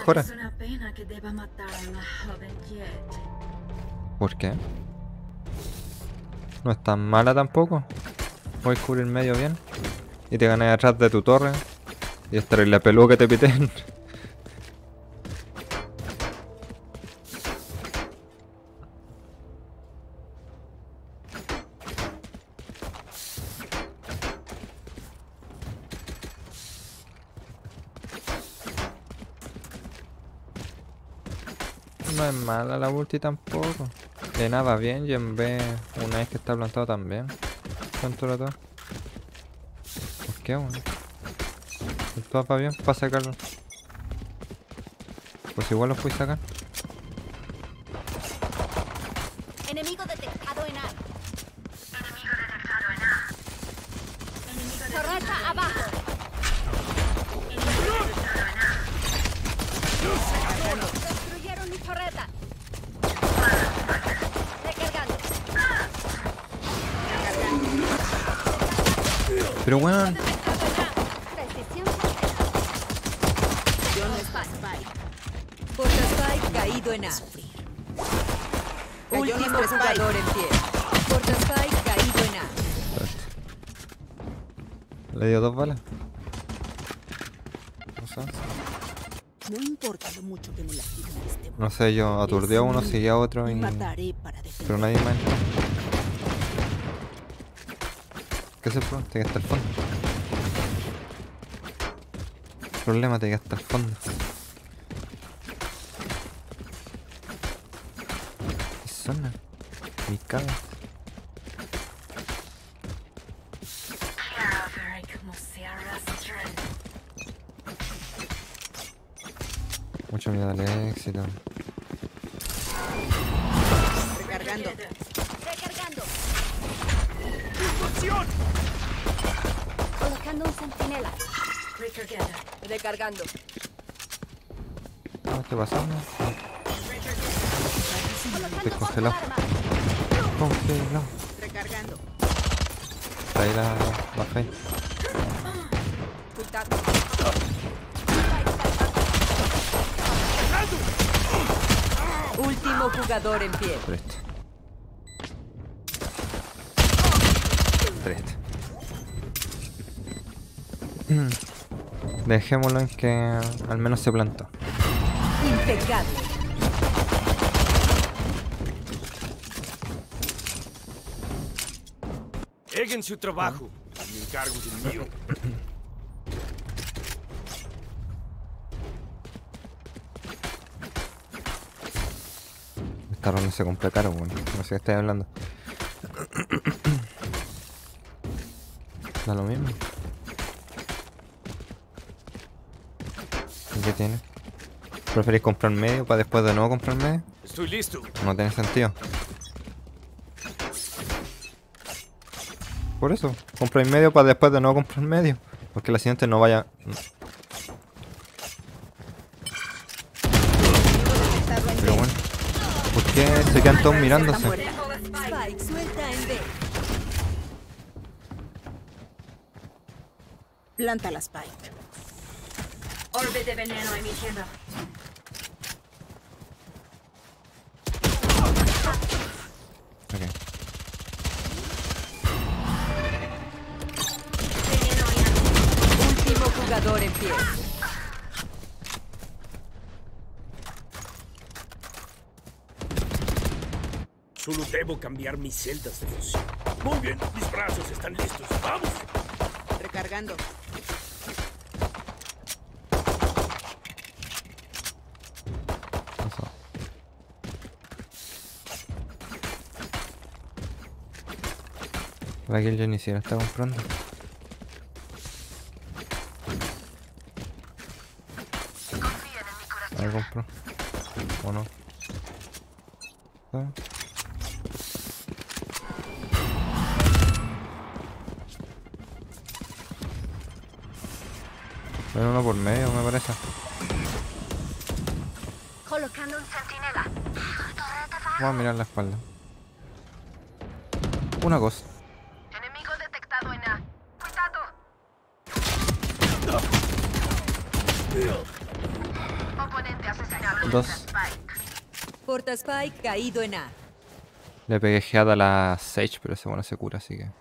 mejora. Es una pena que deba matar a la joven Jet. ¿Por qué? No es tan mala tampoco. Puedes cubrir medio bien. Y te ganas atrás de tu torre. Y es terrible peludo que te piten. No es mala la ulti tampoco. De nada bien y en B una vez que está plantado también. Controla todo. ¿Por qué bueno? El todo va bien para sacarlo. Pues igual lo fui a sacar. Enemigo detectado en A. Enemigo detectado en A. Enemigo detectado en Torreta abajo. Enemigo detectado en A. Destruyeron mi torreta. Recargando. Pero bueno, Precisión. Portaspike caído en A. Último jugador en pie. Portaspike caído en A. le dio 2 balas. No sé. No importa lo mucho que me lastimen este mundo. No sé, yo aturdió a uno, seguía a otro y... Mataré para defender. Pero nadie más entró. ¿Qué es el problema? Te hasta el fondo. El problema te hasta el fondo. ¿Qué zona? Mi caga. Quiero ver cómo se arrastran. Mucho miedo al éxito. Recargando. Recargando. Colocando un centinela. Recargando. Recargando. ¿Qué está pasando? Estoy Colocando congelado. arma. Congelado. Recargando. Está ahí la fe. Cuidado. Último jugador en pie. Presta. Presta. Dejémoslo en que al menos se plantó. Impecable. Hagan su trabajo. Me encargo del mío. Esta ronda se compra caro, bueno. No sé qué estoy hablando. Da lo mismo. ¿Y qué tiene? ¿Preferís comprar medio para después de nuevo comprar medio? Estoy listo. No tiene sentido. Por eso, compráis medio para después de nuevo comprar medio. Porque la siguiente no vaya... Pero bueno. ¿Por qué se quedan todos mirándose? Spike suelta en B. Planta la spike. Orbe de veneno emitiendo. Ok. Veneno en Último jugador en pie. Solo debo cambiar mis celdas de fusión. Muy bien, mis brazos están listos. ¡Vamos! Recargando. Eso. La que yo ni siquiera está comprando. Ahí compró. ¿O no? ¿Ah? Hay uno por medio, me parece. Colocando un centinela. Vamos a mirar la espalda. Una cosa. Enemigo detectado en A. Cuidado. Oponente Dos. Porta Spike caído en A. Le pegué head a la Sage, pero ese bueno se cura, así que.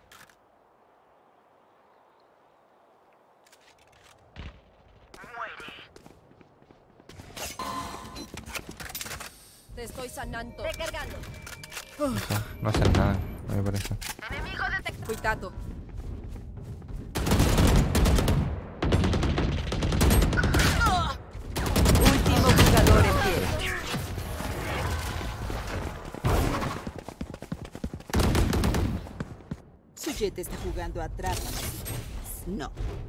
Te estoy sanando. Recargando. No hacen nada, no me parece. Cuidado. Último jugador en pie. Su jet está jugando atrás. No.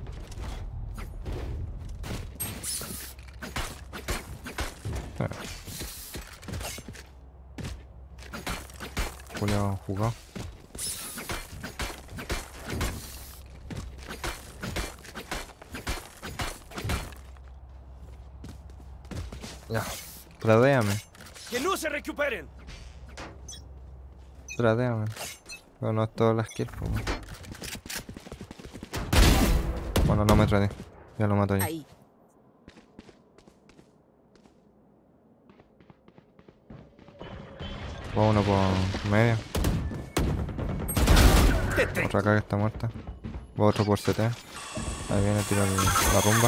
Julio jugó. Ya. Tradéame. ¡Que no se recuperen! Tradéame. Pero no todas las kills, pues. Bueno, no me tradeé. Ya lo mato ya. Ahí. Va uno por medio. Otra acá que está muerta. Va otro por CT. Ahí viene a tirar la rumba.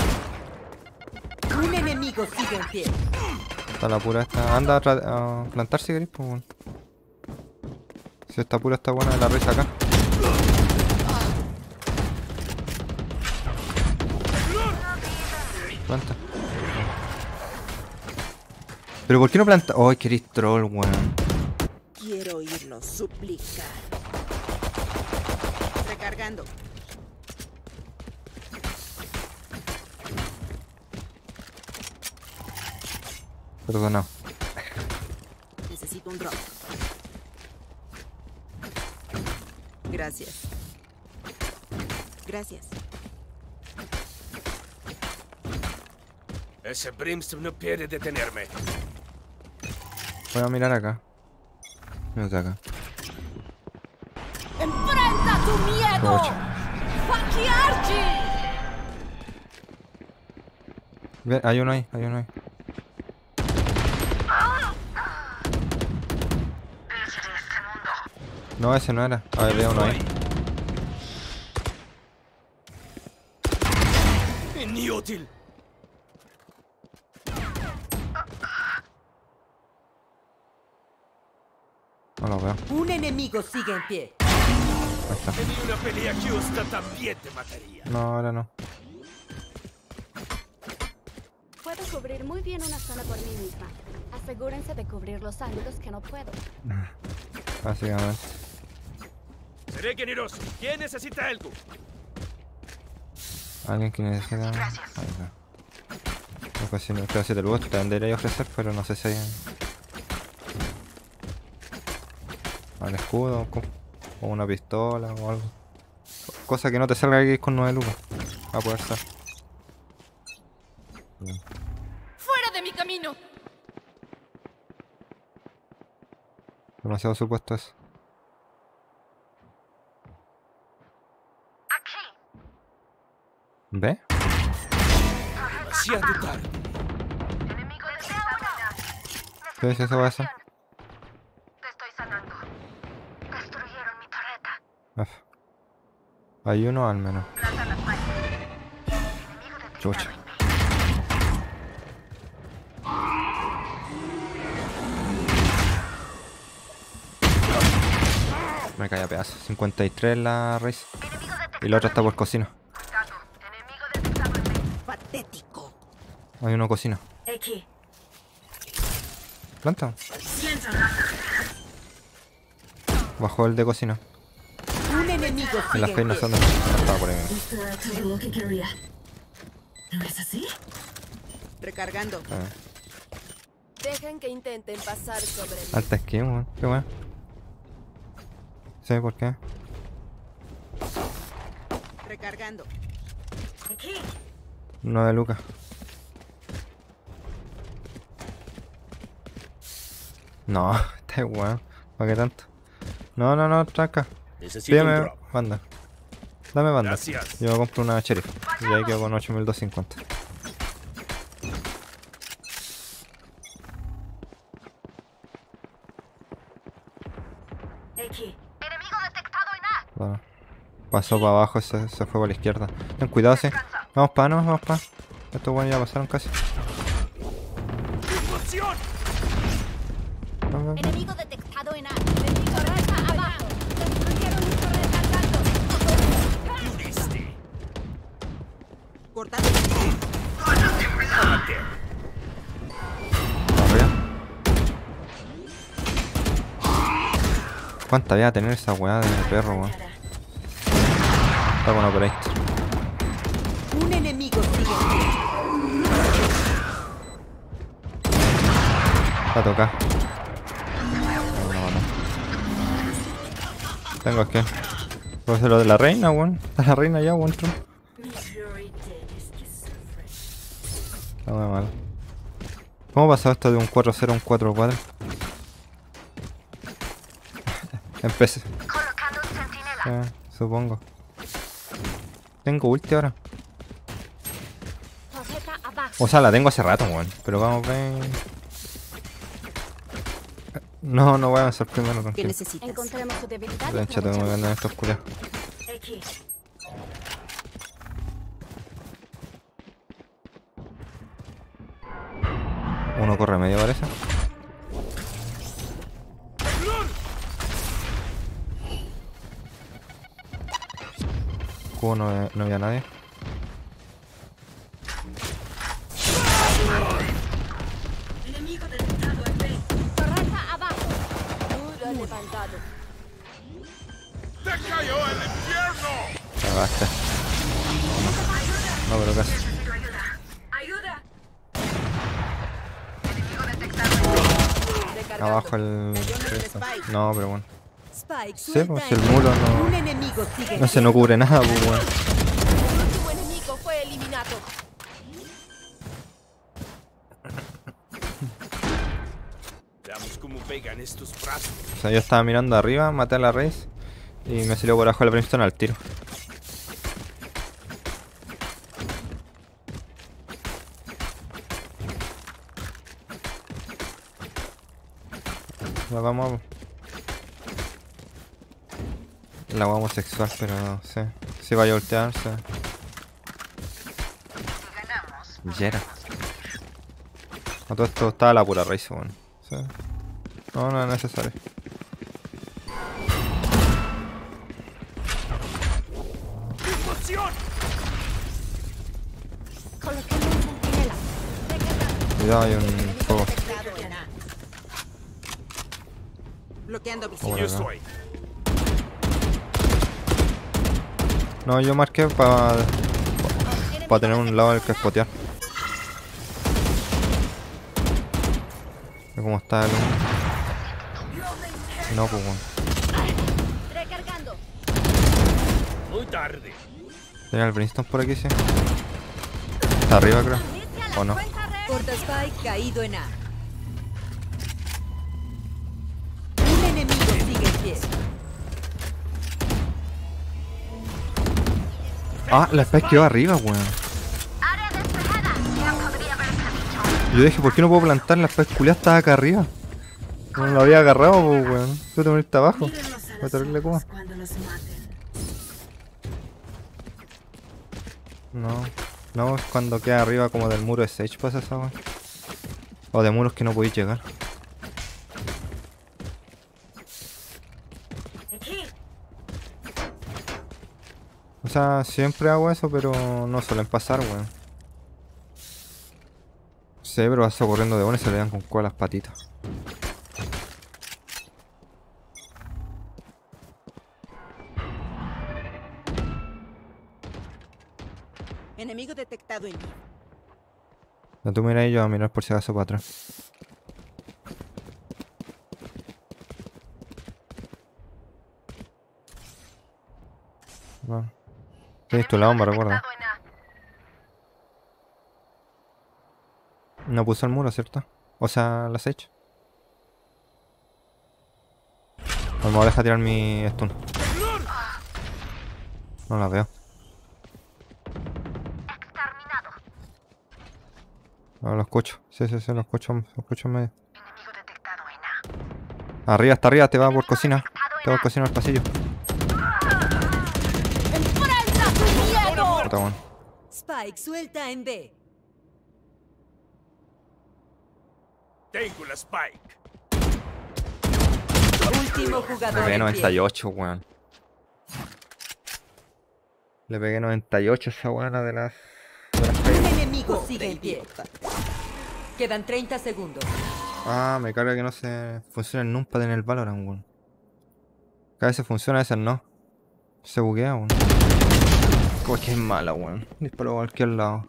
Un enemigo sigue en pie. Está la pura esta. Anda a plantar si queréis, pues bueno. Si esta pura está buena de la risa acá. Planta. Pero ¿por qué no planta? Ay, queréis troll, weón. Quiero oírlo suplicar. Recargando. Perdona. Necesito un drop. Gracias. Gracias. Ese Brimstone no quiere detenerme. Voy a mirar acá. Mira acá. ¡Enfrenta tu miedo! Ocho. ¡Fucky Archie! Ve, hay uno ahí, hay uno ahí. No, ese no era. A ver, veo uno ahí. ¡Inútil! No lo veo. Un enemigo sigue en pie. Ahí está. En una pelea justa también te mataría. No, ahora no. Puedo cubrir muy bien una zona por mí misma. Asegúrense de cubrir los ángulos que no puedo. Básicamente. Seré generoso. ¿Quién necesita algo? Alguien que necesita. Ahí está. No sé si no estoy haciendo el bot, también debería ofrecer, pero no sé si hay. Al escudo o una pistola o algo. Cosa que no te salga aquí con 9 lucas. Va a poder ser. ¡Fuera de mi camino! Demasiado supuesto eso. ¿Ve? Demasiado tarde. ¿Qué es eso? Eso? Te estoy sanando. Destruyeron mi torreta. F. Hay uno al menos. Chucha. Me cae a pedazos. 53 la raíz. Y la otra está por cocina. Patético. Hay uno cocina. X. Planta. Bajó el de cocina. Un enemigo En sigue las en piernas pie. son de. Estaba por ahí. Esto era todo lo que quería. ¿No es así? Recargando. Dejen que intenten pasar sobre mí. Alta skin, weón. Qué bueno. ¿Sí? ¿Por qué? Recargando. Aquí. 9 lucas. No, está weón. ¿Para qué tanto? No, no, no, tranca. Necesito un Pídeme drop. banda. Dame banda. Gracias. Yo me compro una sheriff. Y ahí quedo con 8250. Vale. Pasó para abajo, se fue para la izquierda. Ten cuidado, sí. Vamos para, no, vamos para. Estos buenos ya pasaron casi. ¡Explosión! Vamos. Enemigo detectado en A. Enemigo raza abajo. Destruyeron un torreta al alto. ¡Pudiste! Cortando. ¡Mate! Arriba. ¿Cuánta vida tener esa weá de perro, weón? Está bueno por ahí. Un enemigo sigue en pie. Va a tocar. No. Tengo que. ¿Puedo hacer lo de la reina, weón? ¿Está la reina ya, weón? Está muy mal. ¿Cómo ha pasado esto de un 4-0 a un 4-4? Empecé. Supongo. Tengo ulti ahora. Torreta abajo. O sea, la tengo hace rato, weón. Pero vamos a ver. No voy a avanzar primero, ¿Qué tranquilo. necesitas? Encontremos su debilidad. y Lancha, tengo que aprovechemos. andar en estos culiados. Uno corre medio, parece. Cubo no había nadie. Torreta abajo. Muro levantado. ¡Te cayó el infierno! Cagaste. No, pero casi. Recargando. Abajo el... No, pero bueno. Spike, Sí, suelta pues si el muro Un no... enemigo sigue en No se pie. no cubre nada, pues weón. Tu enemigo fue eliminado. Veamos cómo pegan estos brazos. O sea, yo estaba mirando arriba, maté a la raíz y me salió por abajo el brimstone al tiro. La vamos... La vamos sexual, pero no sé. Si vaya a voltearse. Yera. A todo esto estaba la pura raíz, weón. Sí. No es necesario. ¡Explosión! Coloquemos un centinela. Recargando. Cuidado, hay un fuego. Detectado en A. Bloqueando visión. Bueno, Yo no. estoy. No, yo marqué para tener un lado en el que spotear. Ve cómo está el... No, pues bueno. Recargando. Muy tarde. Tenía el Brimstone por aquí, sí. Está arriba, creo. Inicia la ¿O no? cuenta regresiva. Porta Spike caído en A. Un enemigo sigue en pie. Ah, la Spike quedó arriba, weón. Yo dije, ¿por qué no puedo plantar? La Spike culiada estaba acá arriba. No la había agarrado, pues, weón. Tú te moriste abajo. Voy a tenerle como. No, es cuando queda arriba como del muro de Sage pasa esa weón. O de muros que no podéis llegar. O sea, siempre hago eso, pero no suelen pasar, weón. Sí, pero vas corriendo de uno y se le dan con cuál las patitas. Enemigo detectado en B. No, tú mira y yo voy a mirar por si acaso para atrás. Bueno. Tienes tu bomba, recuerda. No puso el muro, ¿cierto? O sea, la Sage. Vamos a dejar tirar mi stun. No la veo. No, lo escucho. Sí, lo escucho en medio. Arriba, está arriba, te va por cocina. Tengo que cocinar el pasillo. ¡Enfrenta tu miedo! Puta, weón. Spike suelta en B. Tengo la Spike. Último Le jugador pegué en pie. 98, weón. Le pegué 98 a esa buena de las Un enemigo Pobre sigue en pie. idiota. Quedan 30 segundos. Ah, me carga que no se funciona el numpad en el Valorant, weón. Que a veces funciona, a veces no. Se buguea, weón. Como que es mala, weón. Disparo a cualquier lado.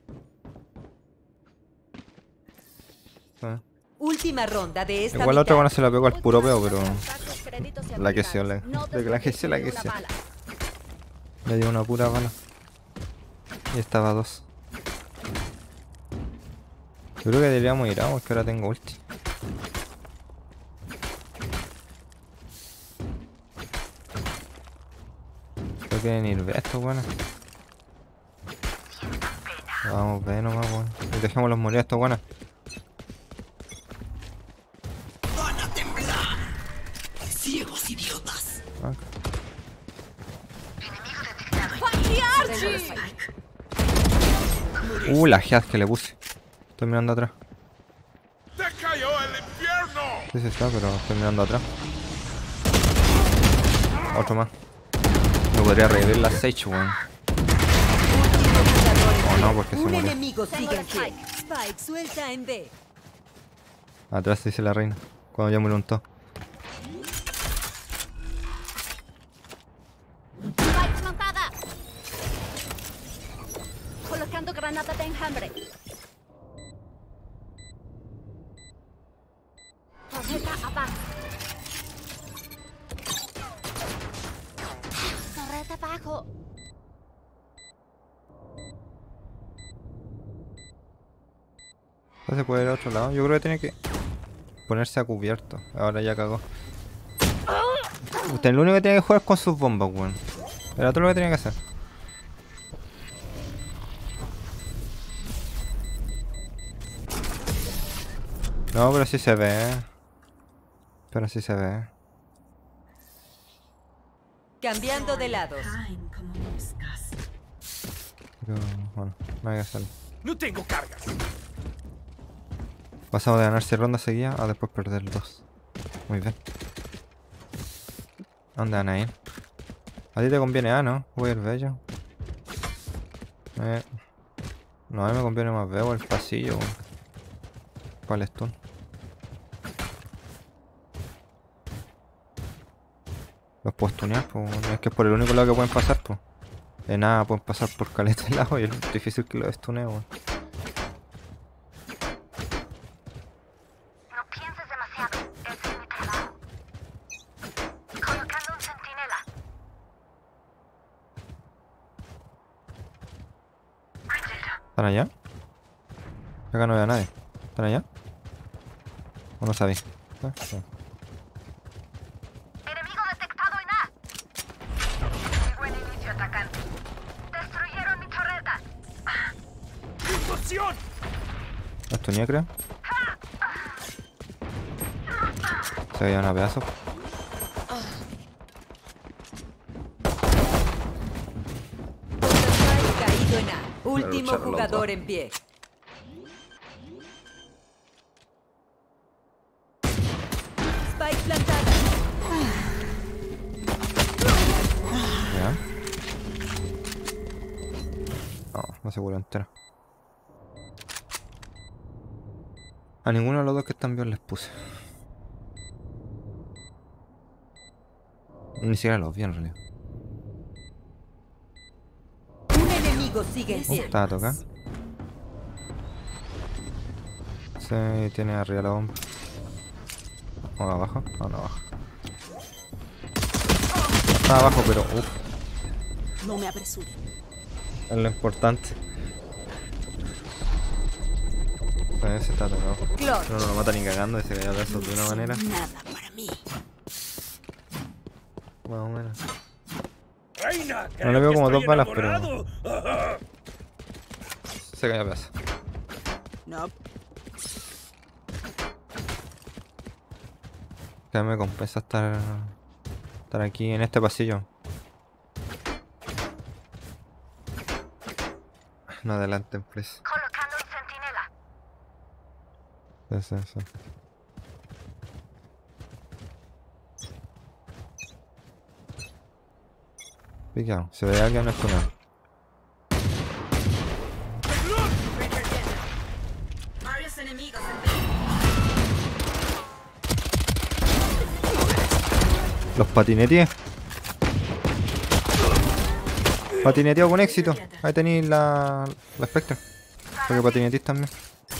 Ah. Última ronda de esta Igual la otra mitad. cuando se la pegó al puro peo, pero Créditos y la que sea, habilidades. No de que la que sea, la que desperdicié sea. una bala. le dio una pura bala. Y estaba a 2. Yo creo que deberíamos ir a, porque ahora tengo ulti. Creo que quieren ir B estos buenos. Vamos B nomás, weón. Y dejémoslos morir a estos buenos. Ciegos idiotas. La head que le puse. Estoy mirando atrás. ¡Te cayó el infierno! Sí, sí está, pero estoy mirando atrás. Otro más. No podría revivir la Sage, weón. Último jugador en Oh, pie. no, porque se Un murió. enemigo Tengo sigue la en pie. Spike. Spike suelta en B. Atrás dice la reina. Cuando ya me lo untó. Spike montada. Colocando granada de enjambre. Torreta abajo. Torreta abajo. ¿No se puede ir a otro lado? Yo creo que tiene que ponerse a cubierto. Ahora ya cagó. Usted lo único que tiene que jugar es con sus bombas, weón. Era todo lo que tenía que hacer. No, pero sí se ve. Pero sí se ve. Cambiando de lados. Caen como moscas. Pero bueno, no hay que hacerlo. No tengo cargas. Pasamos de ganar 6 rondas seguidas a después perder 2. Muy bien. ¿A dónde van a ir? A ti te conviene A, ¿no? Voy a ir bello. No, a mí me conviene más B o el pasillo. Weón. ¿Cuál es tú? Los puedo stunear, pues. Es que es por el único lado que pueden pasar, pues. De nada pueden pasar por caleta de lado y es difícil que los stune, weón. No pienses demasiado. Ese es mi trabajo. Colocando un centinela. ¿Están allá? Acá no veo a nadie. ¿Están allá? ¿O no sabéis? Ah, sí. Enemigo detectado en A. Buen inicio atacante. Destruyeron mi torreta. ¡Explosión! ¿La stuneé, creo? Se veían a pedazos. Spike caído en A. Último lucharlo, jugador pa. en pie. Spike plantada. ¿Ya? No, no se vuelve entero. A ninguno de los dos que están bien les puse. Ni siquiera los vi en realidad. Un enemigo sigue en pie. Está a tocar. Sí, tiene arriba la bomba. ¿O abajo? No, no abajo. Está abajo, pero uff, No me apresure. es lo importante. Ese está tocado. Clon. Pero no lo mata ni cagando y se cayó de eso de una manera. Nada para mí. Más o menos. Reina, No le veo creo que como estoy dos balas, pero- enamorado. Ajá. Se cayó a pedazos. No. Que me compensa estar Estar aquí en este pasillo. No adelanten, please. Colocando un centinela. Sí. Picado. Se ve alguien no es con él. Varios enemigos. Los patineteé. Patineteado con éxito. Ahí tenéis la Spectre. Porque patinetéis también.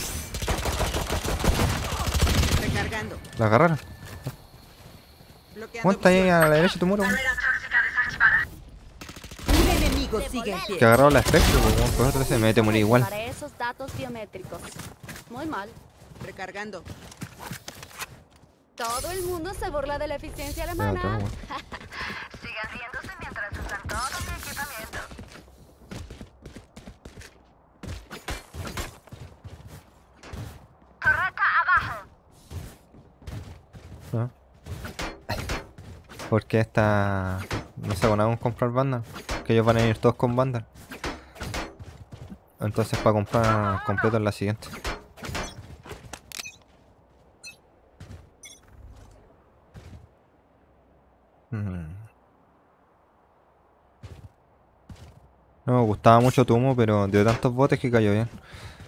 Recargando. La agarraron. Bloqueando ¿Cuánta ahí a la derecha de tu muro? Barrera tóxica desactivada. Un enemigo sigue en pie. Que agarrado la Spectre, pues por otro se me mete a morir igual. Para esos datos biométricos. Muy mal. Recargando. Todo el mundo se burla de la eficiencia Ya, alemana. está, bueno. Sigan riéndose mientras usan todo mi equipamiento. Torreta abajo. ¿No? Porque esta... No sé, bueno, vamos a comprar Vandal. Que ellos van a ir todos con Vandal. Entonces para comprar completo en la siguiente. No me gustaba mucho Tumo, pero dio tantos botes que cayó bien.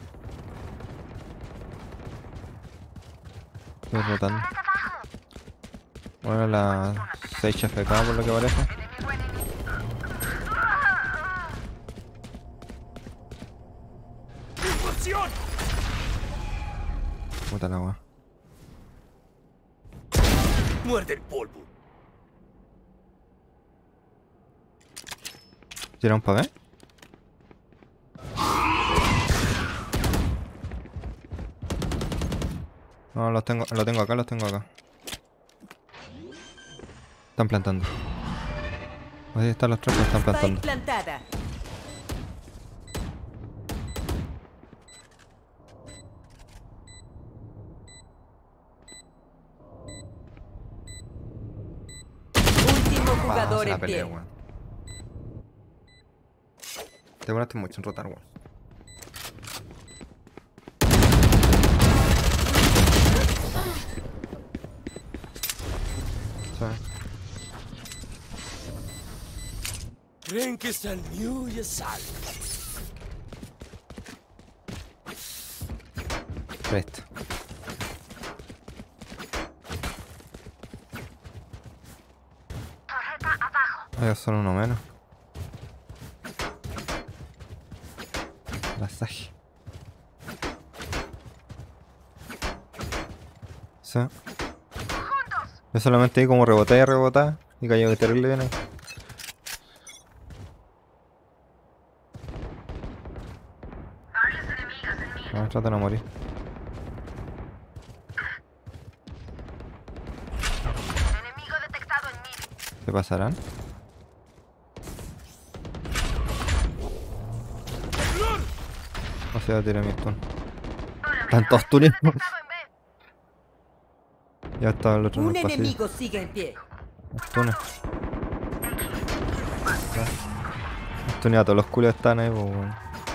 Estoy rotando. Torreta abajo. Bueno, la 6 FK por lo que parece. Enemigo en inicio. ¡Invasión! Puta la wea. Muerde el polvo. ¿Tiraron para ver? No, los tengo acá. Están plantando. Ahí están los trapos, están Spike plantando. plantada. Último jugador Se la en peleé, pie. weón. Te demoraste mucho en rotar, weón. ¿Sabes? Creen que están muy a salvo. Presta. Torreta abajo. Hay solo uno menos. La Sagi. Sí. Yo solamente vi como rebotar y cayó terrible bien ahí. Varios enemigos en mí. No, trata de no morir. Enemigo detectado en mí. ¿Qué pasarán? No se va a tirar mi stun. Están todos tuneados. Detectado en B. Ya estaba el otro en Un el pasillo. enemigo sigue en pie. Stunes. Stuneado, todos los culos están ahí, pues, weón.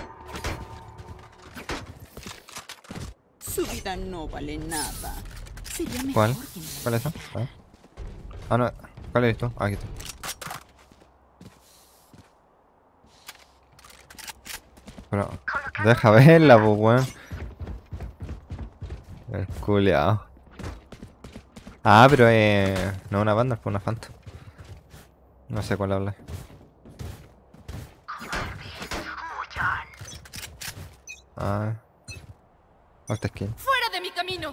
Su vida no vale nada. Sería mejor ¿Cuál? que no. ¿Cuál es eso? Ah, no. ¿Cuál eres tú? Ah, aquí está. Pero, deja verla, pues, weón. El culeado. Ah, pero no una banda, fue una Fanta. No sé cuál habla. Ah. Esta skin. ¡Fuera de mi camino!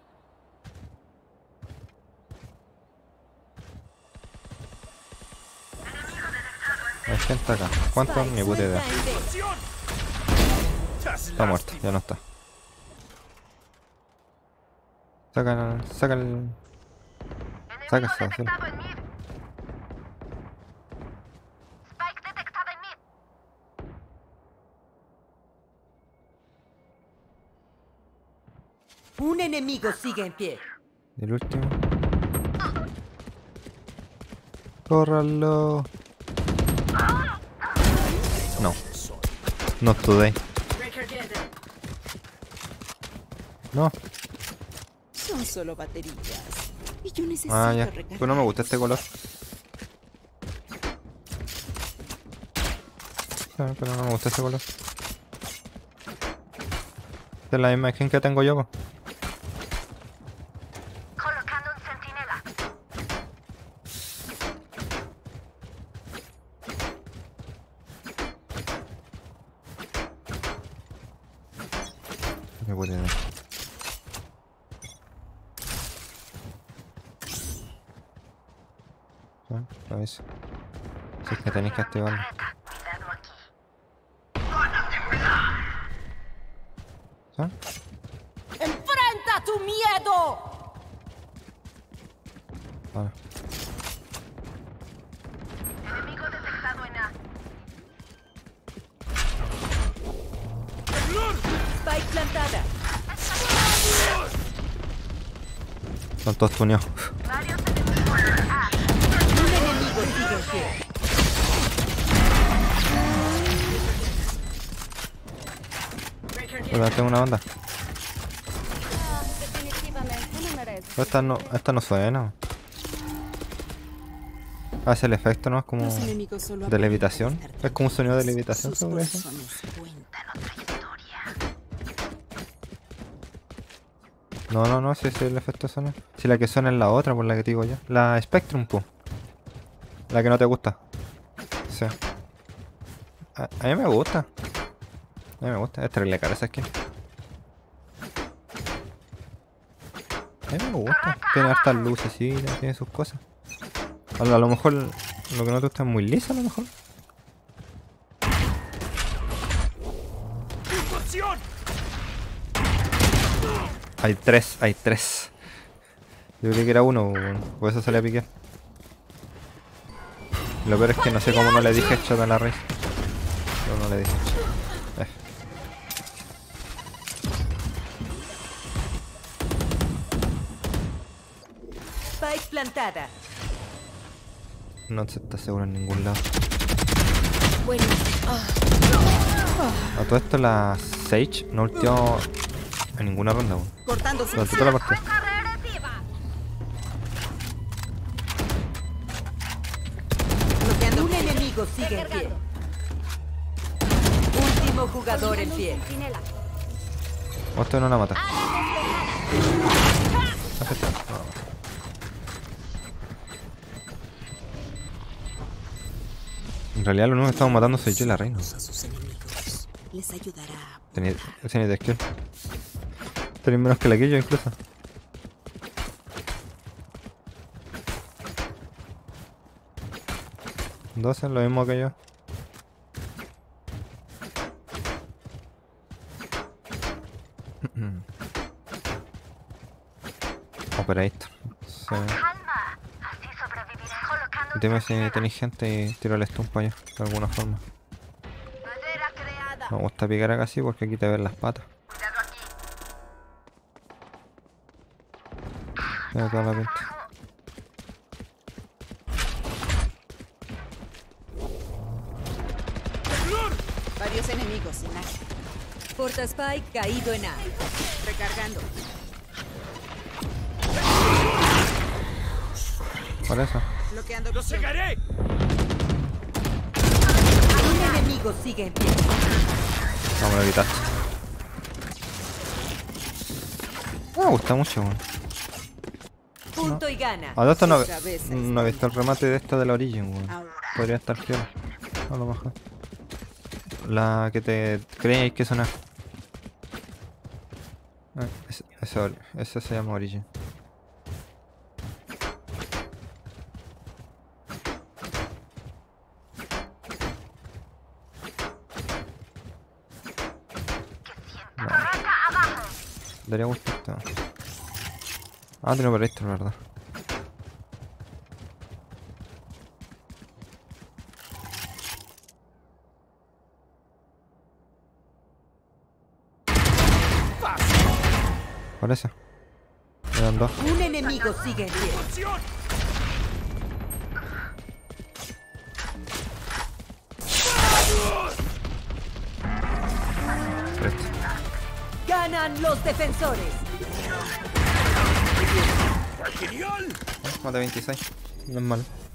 Hay gente acá. ¿Cuántos? Ni puta idea. Suelta en B. ¡Invasión! Está muerto, ya no está. Saca el... Enemigo Saca esa, sí. detectado en mí. Spike detectada en mí. Un enemigo sigue en pie. Y el último. Córranlo. No. Not today. No. Son solo baterías. Y yo necesito Ah, ya. recargar. Pues no me gusta este color. Ah, pero no me gusta este color. Esta es la misma skin que tengo yo, po. Colocando un centinela. Qué buena idea. Ah, a ver si es que tenéis que activarlo. Cuidado aquí. ¿Ah? ¡Enfrenta tu miedo! Vale. Enemigo detectado en A. Spike plantada. Son todos tuneados. Varios enemigos en A. Un enemigo sigue en pie. Pero tengo una banda. Ah, definitivamente no merece. Esta no suena. Hace el efecto, ¿no? Es como Los enemigos solo de aprenden a levitación. descartar Es como un sonido de sus levitación sobre eso. corazones cuentan otra historia. No, si ese es el efecto suena. Si la que suena es la otra, por la que te digo yo. La Spectrum, po. La que no te gusta. Sí. A mí me gusta. A mí me gusta. Es terrible cara esa skin. A mí me gusta. Tiene hartas luces, sí, tiene sus cosas. A lo mejor lo que no te gusta es muy lisa, a lo mejor. ¡Infracción! Hay tres. Yo creí que era uno, por eso salí a piquear. Lo peor es que no sé cómo no le dije headshot a la raíz. Pero no le dije headshot. Spike plantada. No se está seguro en ningún lado. Bueno. A todo esto la Sage no ultió en ninguna ronda aún. Cortando su Durante toda la partida. bloqueando. Un enemigo sigue en pie. Último jugador en pie. Centinela. O esto no la mata. Afecta. No. En realidad lo único que estamos matando soy yo y la reina. A sus enemigos. Les ayudará. Tenía de skill. Tenía menos que la que yo incluso. Dos es lo mismo que yo. Operator. Sí. Calma. Así sobreviviré. Colocando un Dime si tenéis gente y tiro el stun para allá, de alguna forma. madera creada. Me gusta picar acá así porque aquí te ven las patas. Cuidado aquí. Tiene toda la pinta. Varios enemigos en A. Porta Spike caído en A. Recargando. Por eso. Bloqueando. ¡Lo cegaré! Un enemigo sigue en pie. No me lo quitaste. Me gusta mucho, weón. Punto y gana. A todo esto no, Otra vez el no he visto el remate de esta de la Origin, weón. Ahora. Podría estar fiel. A lo mejor. La que te creéis que suena. Esa se llama Origin. No. Daría gusto esto. Ah, tengo por esto, la verdad. Por eso. Eran dos. Un enemigo sigue en pie. ¡Infracción! Perfecto. Ganan los defensores. ¡Genial! Más de 26. No es malo.